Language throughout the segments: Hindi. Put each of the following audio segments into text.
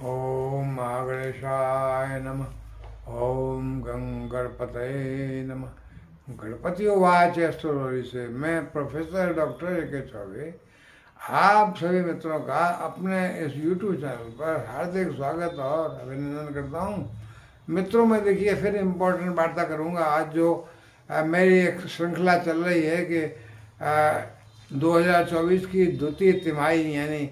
ओम महागणेशाय नमः। ओम गंगणपतये नमः। गणपति उवाच स्टोरी से मैं प्रोफेसर डॉक्टर ए के चौबे आप सभी मित्रों का अपने इस YouTube चैनल पर हार्दिक स्वागत और अभिनंदन करता हूँ। मित्रों में देखिए फिर इम्पोर्टेंट वार्ता करूँगा। आज जो मेरी एक श्रृंखला चल रही है कि 2024 की द्वितीय तिमाही यानी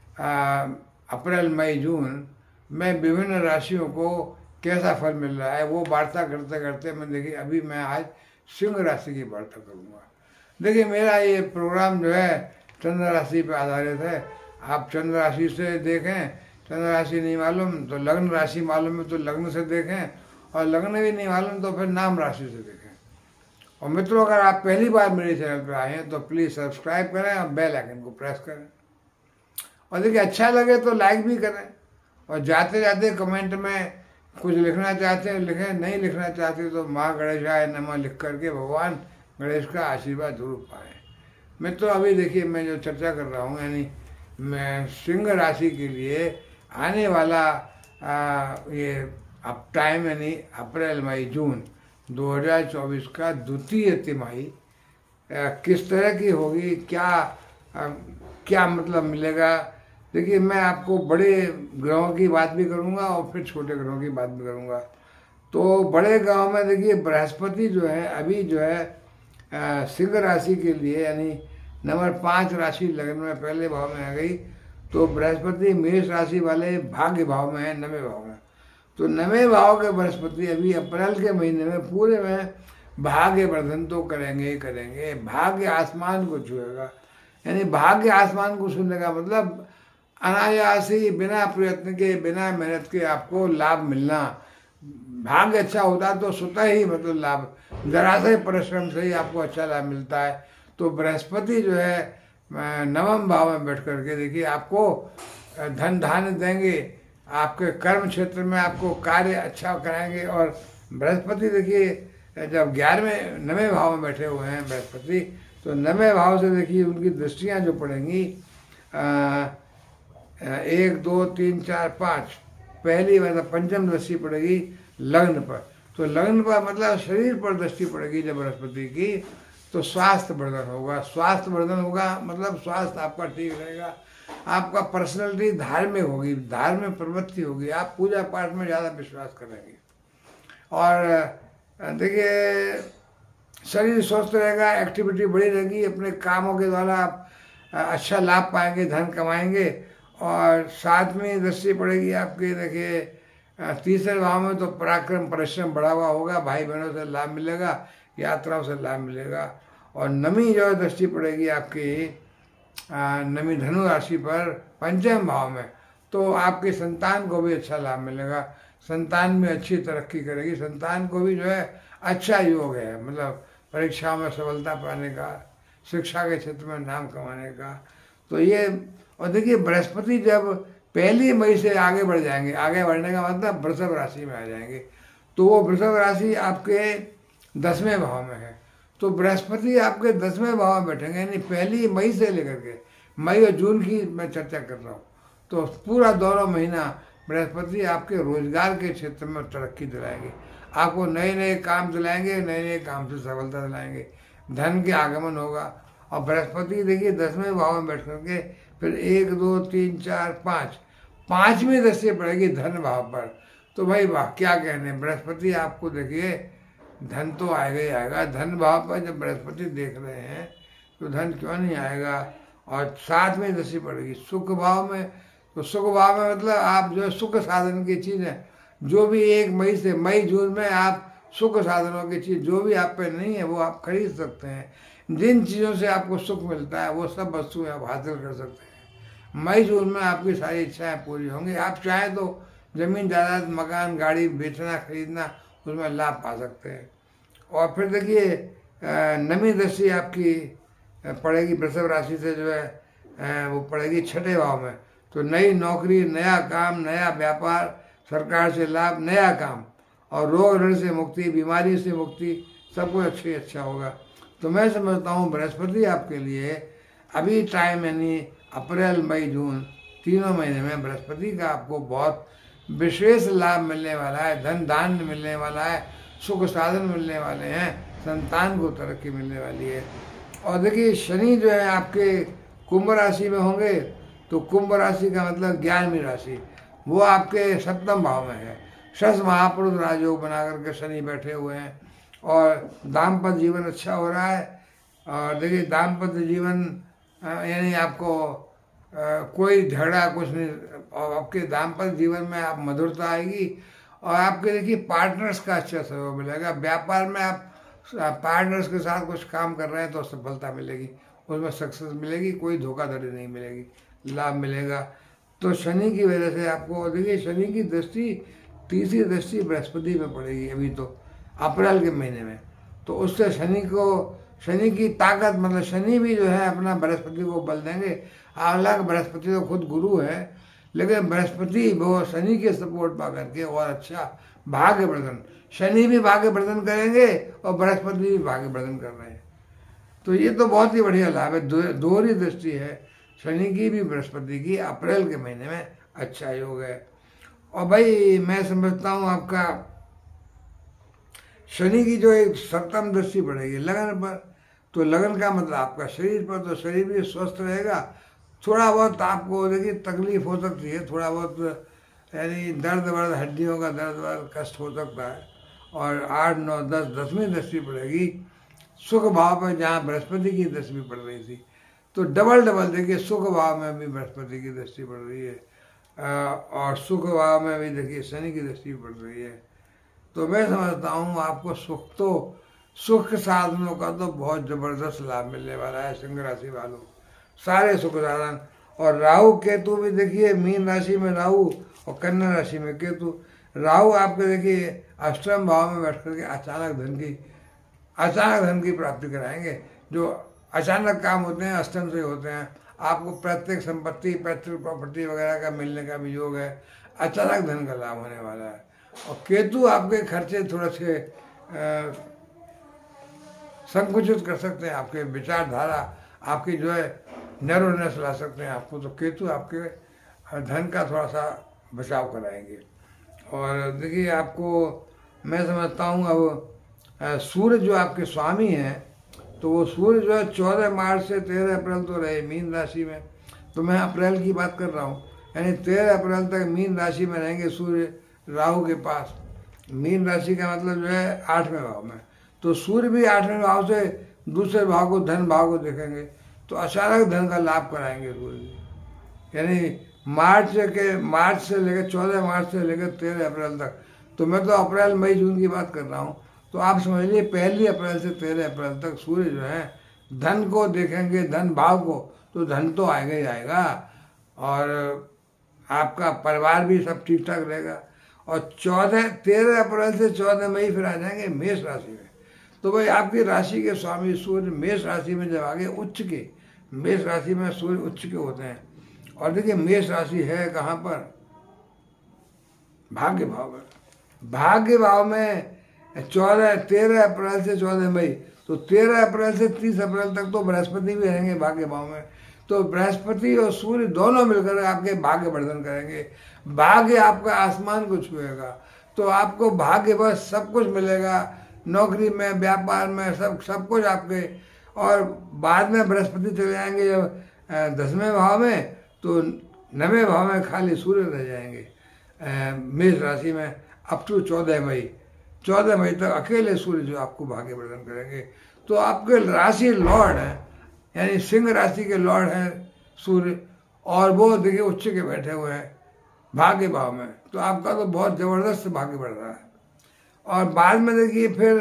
अप्रैल मई जून में विभिन्न राशियों को कैसा फल मिल रहा है वो वार्ता करते करते मैं देखिए अभी मैं आज सिंह राशि की वार्ता करूँगा। देखिए मेरा ये प्रोग्राम जो है चंद्र राशि पर आधारित है। आप चंद्र राशि से देखें, चंद्र राशि नहीं मालूम तो लग्न राशि मालूम है तो लग्न से देखें, और लग्न भी नहीं मालूम तो फिर नाम राशि से देखें। और मित्रों अगर आप पहली बार मेरे चैनल पर आए हैं तो प्लीज़ सब्सक्राइब करें और बेल आइकन को प्रेस करें, और देखिए अच्छा लगे तो लाइक भी करें, और जाते जाते कमेंट में कुछ लिखना चाहते हैं लिखें, नहीं लिखना चाहते तो माँ गणेशाय नमः लिख करके भगवान गणेश का आशीर्वाद जरूर पाएँ। मित्रों अभी देखिए मैं जो चर्चा कर रहा हूँ यानी मैं सिंह राशि के लिए आने वाला ये अब टाइम यानी अप्रैल मई जून 2024 का द्वितीय तिमाही किस तरह की होगी, क्या मतलब मिलेगा। देखिए मैं आपको बड़े ग्रहों की बात भी करूंगा और फिर छोटे ग्रहों की बात भी करूंगा। तो बड़े ग्रहों में देखिए बृहस्पति जो है अभी जो है सिंह राशि के लिए यानी नंबर 5 राशि लग्न में पहले भाव में आ गई। तो बृहस्पति मेष राशि वाले भाग्य भाव में है, 9वें भाव में। तो 9वें भाव के बृहस्पति अभी अप्रैल के महीने में पूरे में भाग्य वर्धन तो करेंगे ही करेंगे। भाग्य आसमान को छुएगा, यानी भाग्य आसमान को छूने का मतलब अनायास ही बिना प्रयत्न के बिना मेहनत के आपको लाभ मिलना। भाग्य अच्छा होता तो स्वतः ही मतलब लाभ, जरा से परिश्रम से ही आपको अच्छा लाभ मिलता है। तो बृहस्पति जो है 9वें भाव में बैठ करके देखिए आपको धन धान्य देंगे, आपके कर्म क्षेत्र में आपको कार्य अच्छा कराएंगे। और बृहस्पति देखिए जब 11वें 9वें भाव में बैठे हुए हैं बृहस्पति, तो 9वें भाव से देखिए उनकी दृष्टियां जो पड़ेंगी 1 2 3 4 5, पहली मतलब पंचम दृष्टि पड़ेगी लग्न पर। तो लग्न पर मतलब शरीर पर दृष्टि पड़ेगी जब बृहस्पति की, तो स्वास्थ्य वर्धन होगा। स्वास्थ्य वर्धन होगा मतलब स्वास्थ्य आपका ठीक रहेगा, आपका पर्सनैलिटी धार्मिक होगी, धार्मिक प्रवृत्ति होगी, आप पूजा पाठ में ज़्यादा विश्वास करेंगे। और देखिए शरीर स्वस्थ रहेगा, एक्टिविटी बड़ी रहेगी, अपने कामों के द्वारा आप अच्छा लाभ पाएंगे, धन कमाएंगे। और 7वीं दृष्टि पड़ेगी आपके देखिए 3रे भाव में, तो पराक्रम परिश्रम बढ़ा हुआ होगा, भाई बहनों से लाभ मिलेगा, यात्राओं से लाभ मिलेगा। और 9वीं जो दृष्टि पड़ेगी आपकी 9वीं धनु राशि पर 5वें भाव में, तो आपके संतान को भी अच्छा लाभ मिलेगा, संतान भी अच्छी तरक्की करेगी, संतान को भी जो है अच्छा योग है, मतलब परीक्षाओं में सफलता पाने का, शिक्षा के क्षेत्र में नाम कमाने का। तो ये, और देखिए बृहस्पति जब 1 मई से आगे बढ़ जाएंगे, आगे बढ़ने का मतलब वृषभ राशि में आ जाएंगे, तो वो वृषभ राशि आपके 10वें भाव में है। तो बृहस्पति आपके 10वें भाव में बैठेंगे, यानी 1 मई से लेकर के मई और जून की मैं चर्चा कर रहा हूँ। तो पूरा दोनों महीना बृहस्पति आपके रोजगार के क्षेत्र में तरक्की दिलाएंगे, आपको नए नए काम दिलाएंगे, नए नए काम से सफलता दिलाएंगे, धन के आगमन होगा। और बृहस्पति देखिए 10वें भाव में बैठ करके फिर 1 2 3 4 5, 5वीं दृष्टि पड़ेगी धन भाव पर। तो भाई वाह क्या कहने, बृहस्पति आपको देखिए धन तो आएगा ही आएगा। धन भाव पर जब बृहस्पति देख रहे हैं तो धन क्यों नहीं आएगा। और 7वीं दृष्टि पड़ेगी सुख भाव में, तो सुख भाव में मतलब आप जो सुख साधन की चीज़ें जो भी 1 मई से मई जून में आप सुख साधनों की चीज़ जो भी आप पे नहीं है वो आप खरीद सकते हैं। जिन चीज़ों से आपको सुख मिलता है वो सब वस्तुएं आप हासिल कर सकते हैं। मई जून में आपकी सारी इच्छाएं पूरी होंगी। आप चाहें तो ज़मीन जायदाद मकान गाड़ी बेचना खरीदना उसमें लाभ पा सकते हैं। और फिर देखिए 9वीं दृष्टि आपकी पड़ेगी वृषभ राशि से जो है वो पड़ेगी 6ठे भाव में। तो नई नौकरी, नया काम, नया व्यापार, सरकार से लाभ, नया काम, और रोग ऋण से मुक्ति, बीमारी से मुक्ति, सब कुछ अच्छा होगा। तो मैं समझता हूँ बृहस्पति आपके लिए अभी टाइम यानी अप्रैल मई जून तीनों महीने में बृहस्पति का आपको बहुत विशेष लाभ मिलने वाला है, धन धान्य मिलने वाला है, सुख साधन मिलने वाले हैं, संतान को तरक्की मिलने वाली है। और देखिए शनि जो है आपके कुंभ राशि में होंगे, तो कुंभ राशि का मतलब 11वीं राशि, वो आपके सप्तम भाव में है। शश महापुरुष राजयोग बना करके शनि बैठे हुए हैं और दाम्पत्य जीवन अच्छा हो रहा है। और देखिए दाम्पत्य जीवन यानी आपको कोई झगड़ा कुछ नहीं, और आपके दाम्पत्य जीवन में आप मधुरता आएगी। और आपके देखिए पार्टनर्स का अच्छा सहयोग मिलेगा। व्यापार में आप पार्टनर्स के साथ कुछ काम कर रहे हैं तो सफलता मिलेगी, उसमें सक्सेस मिलेगी, कोई धोखाधड़ी नहीं मिलेगी, लाभ मिलेगा। तो शनि की वजह से आपको देखिए शनि की दृष्टि, तीसरी दृष्टि बृहस्पति में पड़ेगी अभी तो अप्रैल के महीने में। तो उससे शनि की ताकत, मतलब शनि भी जो है अपना बृहस्पति को बल देंगे। हालांकि बृहस्पति तो खुद गुरु है, लेकिन बृहस्पति वो शनि के सपोर्ट पा करके और अच्छा भाग्य वर्धन, शनि भी भाग्य वर्धन करेंगे और बृहस्पति भी भाग्य वर्धन कर रहे हैं। तो ये तो बहुत ही बढ़िया लाभ है। दोहरी दृष्टि है शनि की भी बृहस्पति की, अप्रैल के महीने में अच्छा योग है। और भाई मैं समझता हूँ आपका शनि की जो एक सप्तम दृष्टि पड़ेगी लगन पर, तो लगन का मतलब आपका शरीर पर, तो शरीर भी स्वस्थ रहेगा। थोड़ा बहुत आपको देखिए तकलीफ हो सकती है, थोड़ा बहुत यानी दर्द वर्द, हड्डियों का दर्द वर्द, कष्ट हो सकता है। और 8, 9, 10, 10वीं दृष्टि पड़ेगी सुख भाव पर, जहाँ बृहस्पति की दृष्टि पड़ रही थी। तो डबल देखिए सुख भाव में भी बृहस्पति की दृष्टि पड़ रही है और सुख भाव में भी देखिए शनि की दृष्टि पड़ रही है। तो मैं समझता हूँ आपको सुख साधनों का तो बहुत जबरदस्त लाभ मिलने वाला है सिंह राशि वालों, सारे सुख साधन। और राहु केतु भी देखिए मीन राशि में राहु और कन्या राशि में केतु। राहु आपके देखिए अष्टम भाव में बैठ करके अचानक धन की प्राप्ति कराएंगे। जो अचानक काम होते हैं अष्टम से होते हैं। आपको प्रत्येक संपत्ति, पैतृक प्रॉपर्टी वगैरह का मिलने का भी योग है, अचानक धन का लाभ होने वाला है। और केतु आपके खर्चे थोड़े से संकुचित कर सकते हैं, आपके विचारधारा, आपकी जो है नैरोनेस ला सकते हैं आपको। तो केतु आपके धन का थोड़ा सा बचाव कराएंगे। और देखिए आपको मैं समझता हूँ अब सूर्य जो आपके स्वामी हैं, तो वो सूर्य जो है 14 मार्च से 13 अप्रैल तो रहे मीन राशि में। तो मैं अप्रैल की बात कर रहा हूँ, यानी 13 अप्रैल तक मीन राशि में रहेंगे सूर्य राहु के पास। मीन राशि का मतलब जो है 8वें भाव में। तो सूर्य भी 8वें भाव से दूसरे भाव को, धन भाव को देखेंगे, तो अचानक धन का लाभ कराएंगे सूर्य। यानी मार्च से लेकर 14 मार्च से लेकर 13 अप्रैल तक। तो मैं तो अप्रैल, मई, जून की बात कर रहा हूँ। तो आप समझ लीजिए 1 अप्रैल से 13 अप्रैल तक सूर्य जो है धन को देखेंगे, धन भाव को, तो धन तो आएगा ही आएगा। और आपका परिवार भी सब ठीक ठाक रहेगा। और 13 अप्रैल से 14 मई फिर आ जाएंगे मेष राशि में। तो भाई आपकी राशि के स्वामी सूर्य मेष राशि में जब आगे उच्च के, मेष राशि में सूर्य उच्च के होते हैं। और देखिए मेष राशि है कहाँ पर? भाग्य भाव में। भाग्य भाव में 13 अप्रैल से 14 मई, तो 13 अप्रैल से 30 अप्रैल तक तो बृहस्पति भी रहेंगे भाग्य भाव में। तो बृहस्पति और सूर्य दोनों मिलकर आपके भाग्य वर्धन करेंगे। भाग्य आपका आसमान को छुएगा, तो आपको भाग्य बस सब कुछ मिलेगा, नौकरी में, व्यापार में, सब कुछ आपके। और बाद में बृहस्पति चले जाएंगे जब 10वें भाव में, तो 9वें भाव में खाली सूर्य रह जाएंगे मेष राशि में अप टू 14 मई। 14 मई तक अकेले सूर्य जो आपको भाग्य वर्धन करेंगे। तो आपके राशि लॉर्ड है, यानी सिंह राशि के लॉर्ड हैं सूर्य, और वो देखिए उच्च के बैठे हुए हैं भाग्य भाव में। तो आपका तो बहुत जबरदस्त भाग्य बढ़ रहा है। और बाद में देखिए फिर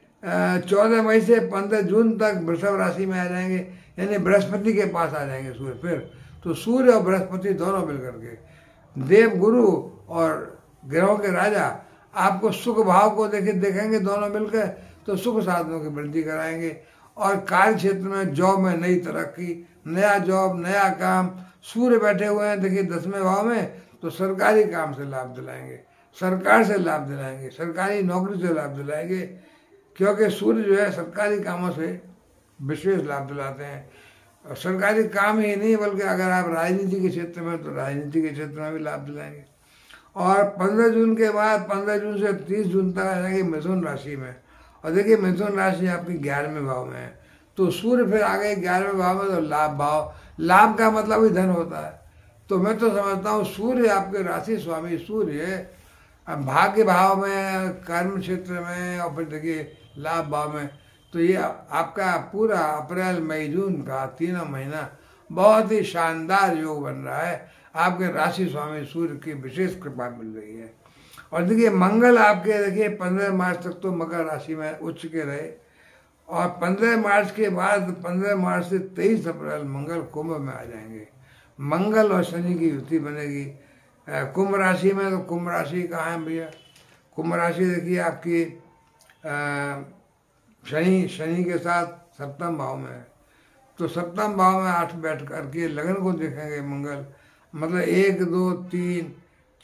14 मई से 15 जून तक वृषभ राशि में आ जाएंगे, यानी बृहस्पति के पास आ जाएंगे सूर्य फिर। तो सूर्य और बृहस्पति दोनों मिलकर के देव गुरु और ग्रहों के राजा आपको सुख भाव को देखेंगे दोनों मिलकर, तो सुख साधनों की वृद्धि कराएंगे। और कार्य क्षेत्र में, जॉब में नई तरक्की, नया जॉब, नया काम। सूर्य बैठे हुए हैं देखिए 10वें भाव में, तो सरकारी काम से लाभ दिलाएंगे, सरकार से लाभ दिलाएंगे, सरकारी नौकरी से लाभ दिलाएंगे, क्योंकि सूर्य जो है सरकारी कामों से विशेष लाभ दिलाते हैं। और सरकारी काम ही नहीं बल्कि अगर आप राजनीति के क्षेत्र में तो राजनीति के क्षेत्र में भी लाभ दिलाएंगे। और 15 जून के बाद 15 जून से 30 जून तक आ जाएंगे मिथुन राशि में। और देखिए मिथुन राशि आपकी 11वें भाव में है, तो सूर्य फिर आ गए 11वें भाव में, तो लाभ भाव, लाभ का मतलब ही धन होता है। तो मैं तो समझता हूँ सूर्य आपके राशि स्वामी सूर्य भाग्य भाव में, कर्म क्षेत्र में, और फिर देखिए लाभ भाव में, तो ये आपका पूरा अप्रैल मई जून का तीनों महीना बहुत ही शानदार योग बन रहा है। आपके राशि स्वामी सूर्य की विशेष कृपा मिल रही है। और देखिए मंगल आपके देखिए 15 मार्च तक तो मकर राशि में उच्च के रहे, और 15 मार्च के बाद 15 मार्च से 23 अप्रैल मंगल कुंभ में आ जाएंगे। मंगल और शनि की युति बनेगी कुंभ राशि में। तो कुंभ राशि कहाँ है भैया? कुंभ राशि देखिए आपकी शनि के साथ सप्तम भाव में है। तो सप्तम भाव में 8 बैठ करके लगन को देखेंगे मंगल, मतलब 1 2 3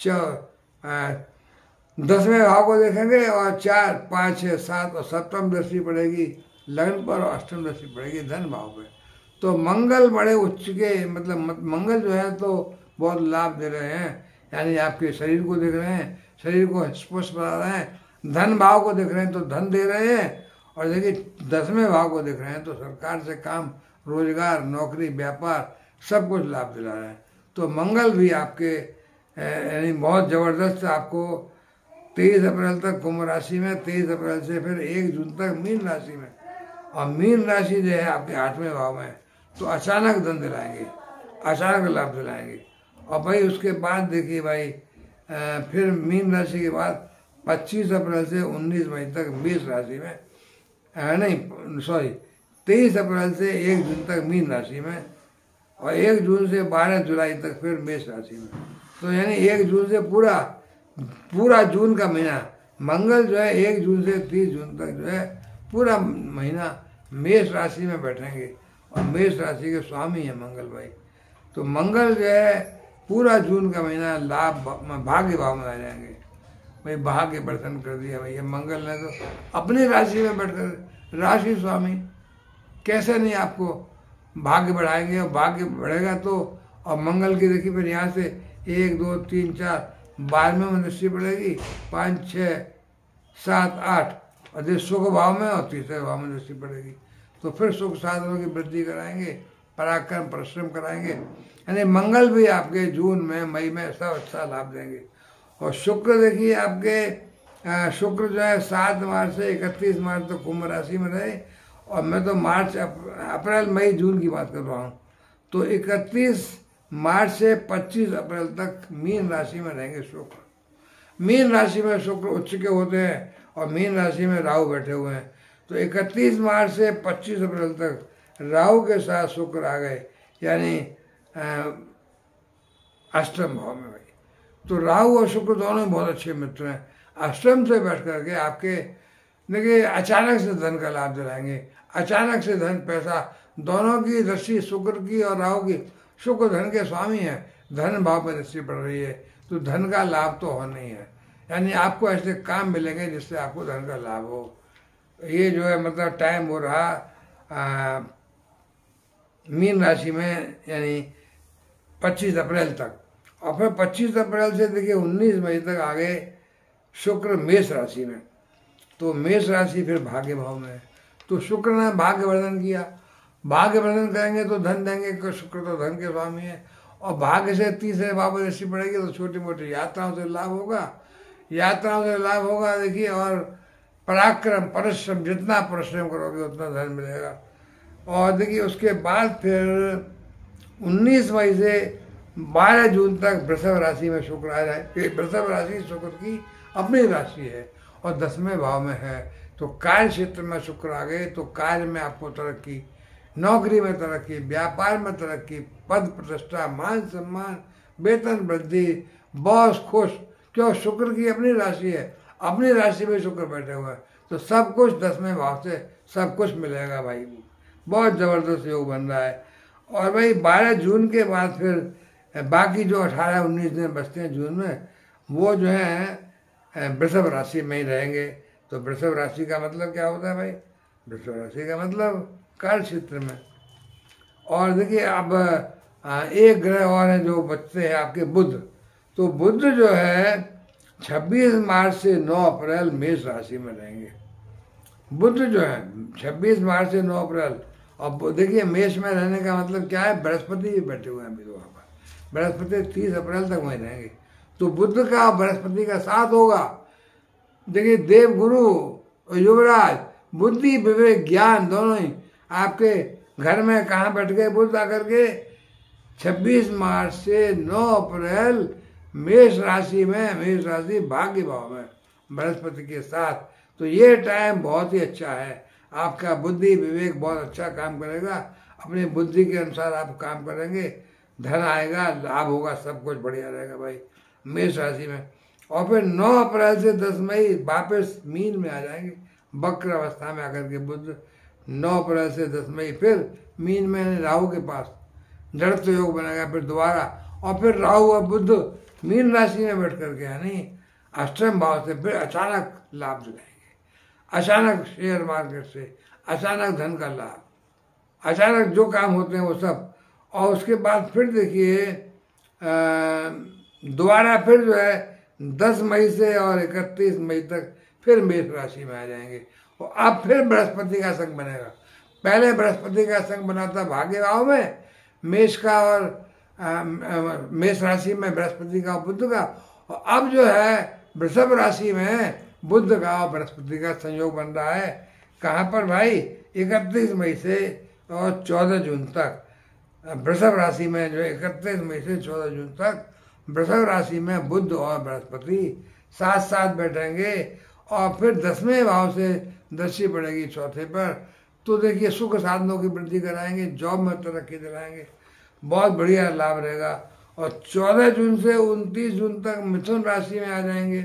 4 10वें भाव को देखेंगे, और 4 5 6 7 और सप्तम दृष्टि पड़ेगी लगन पर, और अष्टम दृष्टि पड़ेगी धन भाव पे। तो मंगल बड़े उच्च के, मतलब मंगल जो है तो बहुत लाभ दे रहे हैं, यानी आपके शरीर को देख रहे हैं, शरीर को स्पष्ट बना रहे हैं, धन भाव को देख रहे हैं तो धन दे रहे हैं, और देखिए 10वें भाव को देख रहे हैं तो सरकार से काम, रोजगार, नौकरी, व्यापार सब कुछ लाभ दिला रहे हैं। तो मंगल भी आपके यानी बहुत ज़बरदस्त आपको 23 अप्रैल तक कुंभ राशि में, 23 अप्रैल से फिर 1 जून तक मीन राशि में, और मीन राशि जो है आपके 8वें भाव में, तो अचानक धन दिलाएंगे, अचानक लाभ दिलाएंगे। और भाई उसके बाद देखिए भाई फिर मीन राशि के बाद 25 अप्रैल से 19 मई तक मेष राशि में, नहीं सॉरी 23 अप्रैल से 1 जून तक मीन राशि में, और 1 जून से 12 जुलाई तक फिर मेष राशि में। तो यानी 1 जून से पूरा जून का महीना मंगल जो है 1 जून से 30 जून तक जो है पूरा महीना मेष राशि में बैठेंगे, और मेष राशि के स्वामी है मंगल भाई। तो मंगल जो है पूरा जून का महीना लाभ भाग्य भाव में आ जाएंगे भाई, भाग्य वर्धन कर दिया भैया मंगल ने तो अपनी राशि में बैठकर। राशि स्वामी कैसे नहीं आपको भाग्य बढ़ाएंगे, और भाग्य बढ़ेगा तो, और मंगल की देखिए फिर यहाँ से 1 2 3 4 12वें में दृष्टि पड़ेगी, 5 6 7 8 और सुख भाव में, और 3रे भाव में दृष्टि पड़ेगी। तो फिर सुख साधनों की वृद्धि कराएंगे, पराक्रम परिश्रम कराएंगे, यानी मंगल भी आपके जून में मई में सब अच्छा लाभ देंगे। और शुक्र देखिए आपके शुक्र जो है 7 मार्च से 31 मार्च तक कुंभ राशि में रहे, और मैं तो अप्रैल मई जून की बात कर रहा हूँ। तो 31 मार्च से 25 अप्रैल तक मीन राशि में रहेंगे शुक्र। मीन राशि में शुक्र उच्च के होते हैं, और मीन राशि में राहु बैठे हुए हैं। तो 31 मार्च से 25 अप्रैल तक राहु के साथ शुक्र आ गए, यानी अष्टम भाव में भाई। तो राहु और शुक्र दोनों बहुत अच्छे मित्र हैं। अष्टम से बैठ करके आपके देखिए अचानक से धन का लाभ दिलाएंगे, अचानक से धन पैसा दोनों की दृष्टि शुक्र की और राहु की। शुक्र धन के स्वामी है, धन भाव पर दृष्टि पड़ रही है, तो धन का लाभ तो होना ही है, यानी आपको ऐसे काम मिलेंगे जिससे आपको धन का लाभ हो। ये जो है मतलब टाइम हो रहा मीन राशि में, यानी 25 अप्रैल तक, और फिर 25 अप्रैल से देखिए 19 मई तक आ गए शुक्र मेष राशि में। तो मेष राशि फिर भाग्य भाव में है, तो शुक्र ने भाग्य वर्धन किया, भाग्य वर्धन करेंगे तो धन देंगे, शुक्र तो धन के स्वामी है। और भाग्य से 3रे भाव में दृष्टि पड़ेगी तो छोटी मोटी यात्राओं से लाभ होगा, यात्राओं से लाभ होगा देखिए। और पराक्रम परिश्रम, जितना परिश्रम करोगे उतना धन मिलेगा। और देखिए उसके बाद फिर 19 मई से 12 जून तक वृषभ राशि में शुक्र आ जाए। वृषभ राशि शुक्र की अपनी राशि है और 10वें भाव में है, तो कार्य क्षेत्र में शुक्र आ गए तो कार्य में आपको तरक्की, नौकरी में तरक्की, व्यापार में तरक्की, पद प्रतिष्ठा, मान सम्मान, वेतन वृद्धि, बॉस खुश। क्यों? शुक्र की अपनी राशि है, अपनी राशि में शुक्र बैठे हुए हैं, तो सब कुछ 10वें भाव से सब कुछ मिलेगा भाई। बहुत ज़बरदस्त योग बन रहा है। और भाई 12 जून के बाद फिर बाकी जो 18-19 दिन बचते हैं जून में, वो जो है वृषभ राशि में ही रहेंगे। तो वृषभ राशि का मतलब क्या होता है भाई? वृषभ राशि का मतलब कार्य क्षेत्र में, और देखिए अब एक ग्रह और है जो बचते हैं आपके बुध। तो बुध जो है 26 मार्च से 9 अप्रैल मेष राशि में रहेंगे। बुध जो है 26 मार्च से 9 अप्रैल। और देखिए मेष में रहने का मतलब क्या है, बृहस्पति भी बैठे हुए हैं अभी तो वहाँ पर। बृहस्पति 30 अप्रैल तक वहीं रहेंगे। तो बुध का बृहस्पति का साथ होगा। देखिए देवगुरु और युवराज, बुद्धि विवेक ज्ञान दोनों ही आपके घर में कहाँ बैठ गए बुध आकर के 26 मार्च से 9 अप्रैल मेष राशि में, मेष राशि भाग्य भाव में बृहस्पति के साथ। तो ये टाइम बहुत ही अच्छा है, आपका बुद्धि विवेक बहुत अच्छा काम करेगा। अपनी बुद्धि के अनुसार आप काम करेंगे, धन आएगा, लाभ होगा, सब कुछ बढ़िया रहेगा भाई मेष राशि में। और फिर 9 अप्रैल से 10 मई वापस मीन में आ जाएंगे, वक्र अवस्था में आकर के बुध 9 अप्रैल से 10 मई फिर मीन में राहु के पास जड़त्व योग बनेगा फिर दोबारा। और फिर राहु और बुध मीन राशि में बैठ करके यानी अष्टम भाव से फिर अचानक लाभ दिलाएंगे, अचानक शेयर मार्केट से अचानक धन का लाभ, अचानक जो काम होते हैं वो सब। और उसके बाद फिर देखिए दोबारा फिर जो है 10 मई से और 31 मई तक फिर मेष राशि में आ जाएंगे। और अब फिर बृहस्पति का संग बनेगा। पहले बृहस्पति का संग बना था भाग्य भाव में मेष का और मेष राशि में बृहस्पति का बुध का। और अब जो है वृषभ राशि में बुध का और बृहस्पति का संयोग बन रहा है। कहाँ पर भाई, 31 मई से और 14 जून तक वृषभ राशि में जो 31 मई से 14 जून तक वृषभ राशि में बुध और बृहस्पति साथ साथ बैठेंगे। और फिर 10वें भाव से दृष्टि पड़ेगी चौथे पर। तो देखिए सुख साधनों की वृद्धि कराएंगे, जॉब में तरक्की दिलाएंगे, बहुत बढ़िया लाभ रहेगा। और 14 जून से 29 जून तक मिथुन राशि में आ जाएंगे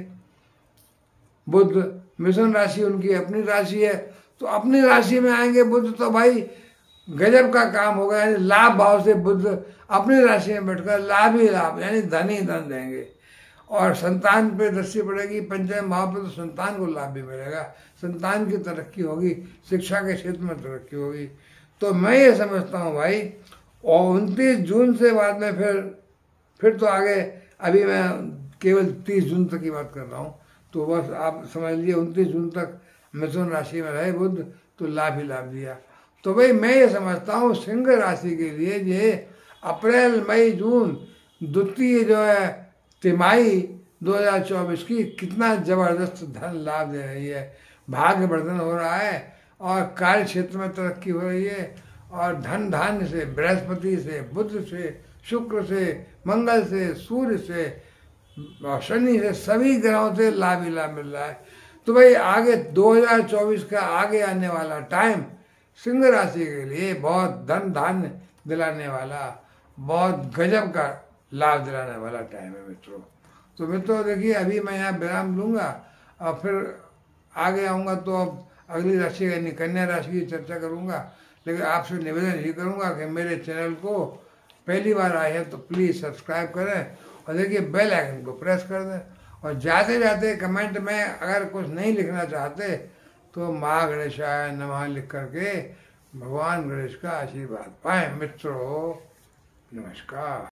बुध। मिथुन राशि उनकी अपनी राशि है, तो अपनी राशि में आएंगे बुध तो भाई गजब का काम होगा। यानी लाभ भाव से बुध अपनी राशि में बैठकर लाभ ही लाभ, यानी धन ही धन देंगे। और संतान पे दृष्टि पड़ेगी पंचम भाव पे, तो संतान को लाभ भी मिलेगा, संतान की तरक्की होगी, शिक्षा के क्षेत्र में तरक्की होगी। तो मैं ये समझता हूँ भाई। और 29 जून से बाद में फिर तो आगे, अभी मैं केवल 30 जून तक की बात कर रहा हूँ, तो बस आप समझ लीजिए 29 जून तक मिथुन राशि में रहे बुध तो लाभ ही लाभ दिया। तो भाई मैं ये समझता हूँ सिंह राशि के लिए ये अप्रैल मई जून द्वितीय जो है तिमाही 2024 की कितना जबरदस्त धन लाभ दे रही है, भाग्य वर्धन हो रहा है और कार्य क्षेत्र में तरक्की हो रही है। और धन धान्य से, बृहस्पति से, बुध से, शुक्र से, मंगल से, सूर्य से और शनि से, सभी ग्रहों से लाभ ही लाभ मिल रहा है। तो भाई आगे 2024 का आगे आने वाला टाइम सिंह राशि के लिए बहुत धन धान्य दिलाने वाला, बहुत गजब का लाभ दिलाने वाला टाइम है मित्रों। तो मित्रों देखिए अभी मैं यहाँ विराम लूँगा और फिर आगे आऊँगा तो अब अगली राशि यानी कन्या राशि की चर्चा करूँगा। लेकिन आपसे निवेदन ये करूँगा कि मेरे चैनल को पहली बार आए हैं तो प्लीज़ सब्सक्राइब करें और देखिए बेल आइकन को प्रेस कर दें। और जाते जाते कमेंट में अगर कुछ नहीं लिखना चाहते तो माँ गणेशाय नमः लिख करके भगवान गणेश का आशीर्वाद पाएं। मित्रों नमस्कार।